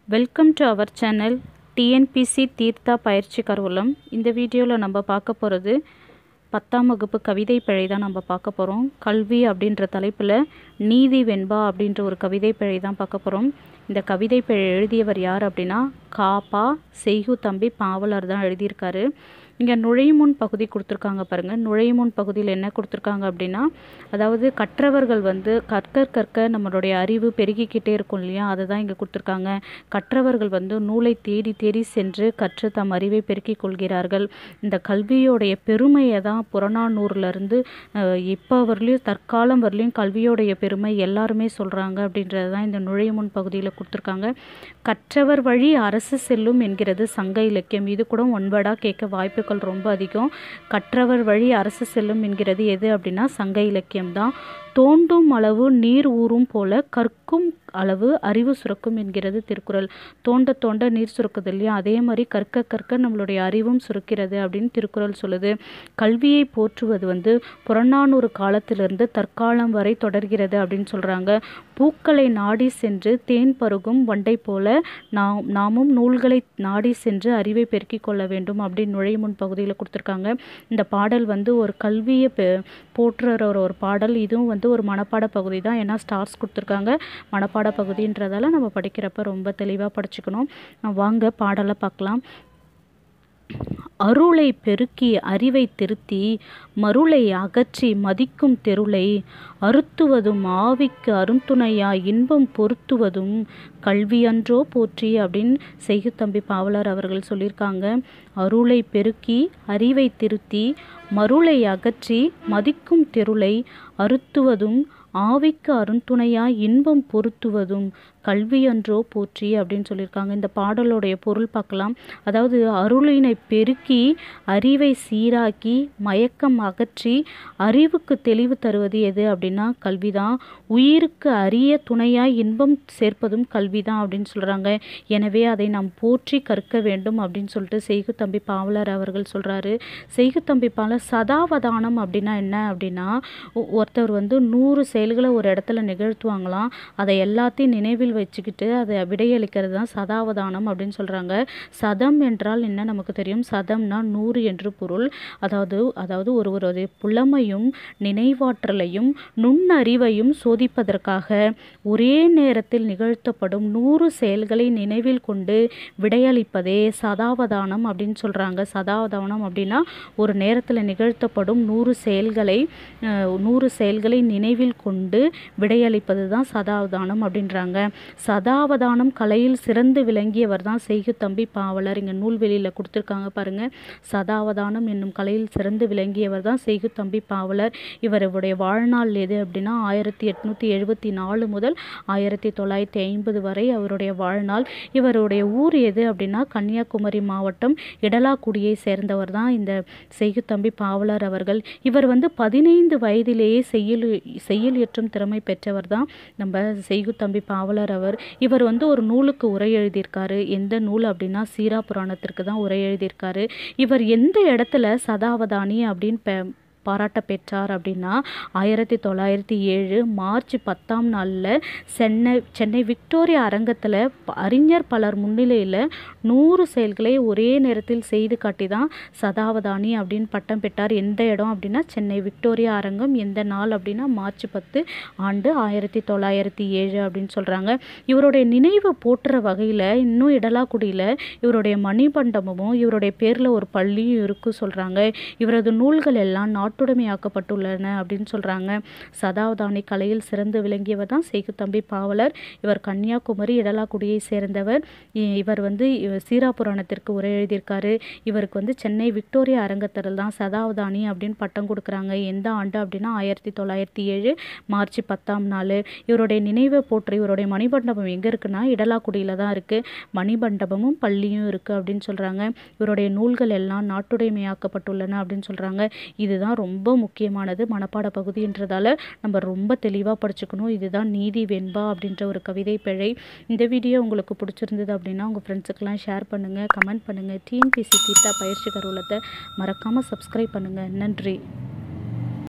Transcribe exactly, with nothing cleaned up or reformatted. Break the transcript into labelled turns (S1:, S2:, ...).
S1: Welcome to our channel TNPSC Theertha Payirchi Karuvoolam. இந்த வீடியோவில் நம்ம பார்க்க போகிறது பத்தாம் வகுப்பு கவிதை பிழை தான் நம்ம பார்க்க போகிறோம். கல்வி அப்படின்ற தலைப்பில் நீதி வெண்பா அப்படின்ற ஒரு கவிதை பிழை தான் பார்க்க போகிறோம். இந்த கவிதை பிழை எழுதியவர் யார் அப்படின்னா காப்பா செய்குதம்பி பாவலர் தான் எழுதியிருக்காரு. இங்கே நுழைமுன் பகுதி கொடுத்துருக்காங்க பாருங்கள். நுழைமுன் பகுதியில் என்ன கொடுத்துருக்காங்க அப்படின்னா, அதாவது கற்றவர்கள் வந்து கற்க கற்க நம்மளுடைய அறிவு பெருகிக்கிட்டே இருக்கும் இல்லையா, அதை தான் இங்கே கொடுத்துருக்காங்க. கற்றவர்கள் வந்து நூலை தேடி தேடி சென்று கற்று தம் அறிவை பெருக்கிக் கொள்கிறார்கள். இந்த கல்வியோடைய பெருமையை தான் புறநானூறுலேருந்து இப்போ வரலையும் தற்காலம் வரலையும் கல்வியோடைய பெருமை எல்லாருமே சொல்கிறாங்க அப்படின்றது தான் இந்த நுழைமுன் பகுதியில் கொடுத்துருக்காங்க. கற்றவர் வழி அரசு செல்லும் என்கிறது சங்க இலக்கியம். இது கூட ஒன்படாக கேட்க வாய்ப்பு ரொம்ப அதிகம். கற்றவர் வழி அரசு செல்லும் என்கிறது எது அப்படின்னா சங்க இலக்கியம் தான். தோண்டும் அளவு நீர் ஊறும் போல கற்கும் அளவு அறிவு சுரக்கும் என்கிறது திருக்குறள். தோண்ட தோண்ட நீர் சுரக்குது இல்லையா, அதே மாதிரி கற்க கற்க நம்மளுடைய அறிவும் சுரக்கிறது அப்படின்னு திருக்குறள் சொல்லுது. கல்வியை போற்றுவது வந்து புறநானூறு காலத்திலிருந்து தற்காலம் வரை தொடர்கிறது அப்படின்னு சொல்கிறாங்க. பூக்களை நாடி சென்று தேன் பருகும் வண்டை போல நாம் நாமும் நூல்களை நாடி சென்று அறிவை பெருக்கிக் கொள்ள வேண்டும் அப்படின்னு நுழைமுன் பகுதியில் கொடுத்துருக்காங்க. இந்த பாடல் வந்து ஒரு கல்வியை போற்றுற ஒரு பாடல். இதுவும் வந்து ஒரு மனப்பாட பகுதி தான். ஏன்னா ஸ்டார்ஸ் கொடுத்துருக்காங்க. மனப்பாட பகுதின்றதால நம்ம படிக்கிறப்ப ரொம்ப தெளிவாக படிச்சுக்கணும். வாங்க பாடலை பார்க்கலாம். அருளை பெருக்கி அறிவை திருத்தி மருளை அகற்றி மதிக்கும் தெருளை அறுத்துவதும் ஆவிக்கு அருந்துணையா இன்பம் பொருத்துவதும் கல்வியன்றோ போற்றி அப்படின்னு செய்குதம்பி பாவலர் அவர்கள் சொல்லியிருக்காங்க. அருளை பெருக்கி அறிவை திருத்தி மருளை அகற்றி மதிக்கும் தெருளை அறுத்துவதும் ஆவிக்கு அருந்துணையா இன்பம் பொருத்துவதும் கல்வியன்றோ போற்றி அப்படின்னு சொல்லியிருக்காங்க. இந்த பாடலுடைய பொருள் பார்க்கலாம். அதாவது அருளினை பெருக்கி அறிவை சீராக்கி மயக்கம் அகற்றி அறிவுக்கு தெளிவு தருவது எது அப்படின்னா கல்விதான். உயிருக்கு அரிய துணையாய் இன்பம் சேர்ப்பதும் கல்விதான் அப்படின்னு சொல்கிறாங்க. எனவே அதை நாம் போற்றி கற்க வேண்டும் அப்படின்னு சொல்லிட்டு செய்குதம்பி பாவலர் அவர்கள் சொல்கிறாரு. செய்குதம்பி பாவலர் சதாவதானம் அப்படின்னா என்ன அப்படின்னா, ஒருத்தர் வந்து நூறு செயல்களை ஒரு இடத்துல நிகழ்த்துவாங்களாம். அதை எல்லாத்தையும் நினைவில் வச்சுக்கிட்டு அதை விடையளிக்கிறது தான் சதாவதானம் அப்படின்னு சொல்கிறாங்க. சதம் என்றால் என்ன நமக்கு தெரியும். சதம்னா நூறு என்று பொருள். அதாவது அதாவது ஒருவருடைய புலமையும் நினைவாற்றலையும் நுண்ணறிவையும் சோதிப்பதற்காக ஒரே நேரத்தில் நிகழ்த்தப்படும் நூறு செயல்களை நினைவில் கொண்டு விடையளிப்பதே சதாவதானம் அப்படின்னு சொல்கிறாங்க. சதாவதானம் அப்படின்னா ஒரு நேரத்தில் நிகழ்த்தப்படும் நூறு செயல்களை நூறு செயல்களை நினைவில் கொண்டு விடையளிப்பது தான் சதாவதானம் அப்படின்றாங்க. சதாவதானம் கலையில் சிறந்து விளங்கியவர் தான் செய்குதம்பி பாவலர். இங்கே நூல்வெளியில் கொடுத்துருக்காங்க பாருங்கள். சதாவதானம் என்னும் கலையில் சிறந்து விளங்கியவர் தான் செய்குதம்பி பாவலர். இவருடைய வாழ்நாள் எது அப்படின்னா ஆயிரத்தி எட்நூற்றி எழுபத்தி நாலு முதல் ஆயிரத்தி தொள்ளாயிரத்தி ஐம்பது வரை அவருடைய வாழ்நாள். இவருடைய ஊர் எது அப்படின்னா கன்னியாகுமரி மாவட்டம் இடலாக்குடியை சேர்ந்தவர் தான் இந்த செய்குதம்பி பாவலர் அவர்கள். இவர் வந்து பதினைந்து வயதிலேயே செய்யுள் செய்யுள் இயற்றும் திறமை பெற்றவர் தான் நம்ம செய்குதம்பி பாவலர் அவர். இவர் வந்து ஒரு நூலுக்கு உரை எழுதியிருக்காரு. எந்த நூல் அப்படின்னா சீரா புராணத்திற்கு தான் உரை எழுதியிருக்காரு. இவர் எந்த இடத்துல சதாவதானி அப்படின்னு பாராட்ட பெற்றார் அப்படின்னா ஆயிரத்தி தொள்ளாயிரத்தி ஏழு மார்ச் பத்தாம் நாளில் சென்னை சென்னை விக்டோரியா அரங்கத்தில் அறிஞர் பலர் முன்னிலையில் நூறு செயல்களை ஒரே நேரத்தில் செய்து காட்டி தான் சதாவதானி அப்படின்னு பட்டம் பெற்றார். எந்த இடம் அப்படின்னா சென்னை விக்டோரியா அரங்கம். எந்த நாள் அப்படின்னா மார்ச் பத்து ஆண்டு ஆயிரத்தி தொள்ளாயிரத்தி ஏழு அப்படின்னு சொல்கிறாங்க. இவருடைய நினைவு போற்றுற வகையில் இன்னும் இடலாக்குடியில் இவருடைய மணிமண்டபமும் இவருடைய பேரில் ஒரு பள்ளியும் இருக்கு சொல்கிறாங்க. இவரது நூல்கள் எல்லாம் நாட்டு நாட்டுடைமையாக்கப்பட்டுள்ளன அப்படின்னு சொல்கிறாங்க. சதாவதானி கலையில் சிறந்து விளங்கியவர் தான் செய்குதம்பி பாவலர். இவர் கன்னியாகுமரி இடலாக்குடியை சேர்ந்தவர். இவர் வந்து சீரா புராணத்திற்கு உரை எழுதியிருக்காரு. இவருக்கு வந்து சென்னை விக்டோரியா அரங்கத்தில் தான் சதாவதானி அப்படின்னு பட்டம் கொடுக்குறாங்க. எந்த ஆண்டு அப்படின்னா ஆயிரத்தி தொள்ளாயிரத்தி ஏழு மார்ச் பத்தாம் நாள். இவருடைய நினைவை போற்று இவருடைய மணிமண்டபம் எங்கே இருக்குன்னா இடலாக்குடியில் தான் இருக்குது. மணிமண்டபமும் பள்ளியும் இருக்குது அப்படின்னு சொல்கிறாங்க. இவருடைய நூல்கள் எல்லாம் நாட்டுடைமையாக்கப்பட்டுள்ளன அப்படின்னு சொல்கிறாங்க. இதுதான் ரொம்ப முக்கியமானது மனப்பாட பகுதின்றதால நம்ம ரொம்ப தெளிவாக படிச்சுக்கணும். இதுதான் நீதி வெண்பா அப்படின்ற ஒரு கவிதை பிழை. இந்த வீடியோ உங்களுக்கு பிடிச்சிருந்தது அப்படின்னா உங்கள் ஃப்ரெண்ட்ஸுக்கெல்லாம் ஷேர் பண்ணுங்கள், கமெண்ட் பண்ணுங்கள். டிஎன்பிசி தீர்த்தா பயிற்சி கருவூலத்தை மறக்காமல் சப்ஸ்கிரைப் பண்ணுங்கள். நன்றி.